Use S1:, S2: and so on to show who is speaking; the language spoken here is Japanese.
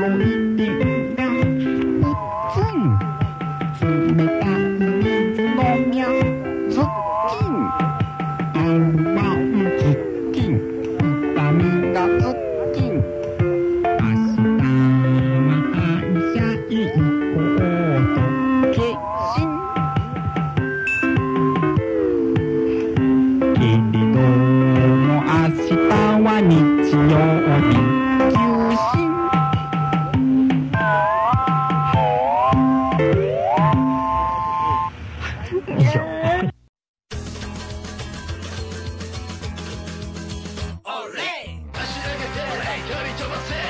S1: いてんだ。うつん冷たい水のみゃズッキンあんまんズッキン痛みがズッキン明日は会社行こうと決心けれども明日は日曜日休診以上。
S2: オレイ足上げて距離飛ばせ